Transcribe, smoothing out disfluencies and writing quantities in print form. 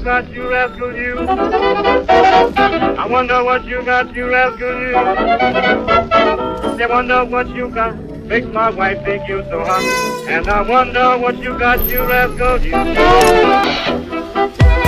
got, you rascal, you. I wonder what you got, you rascal, you. They wonder what you got, makes my wife think you so hot. And I wonder what you got, you rascal, you.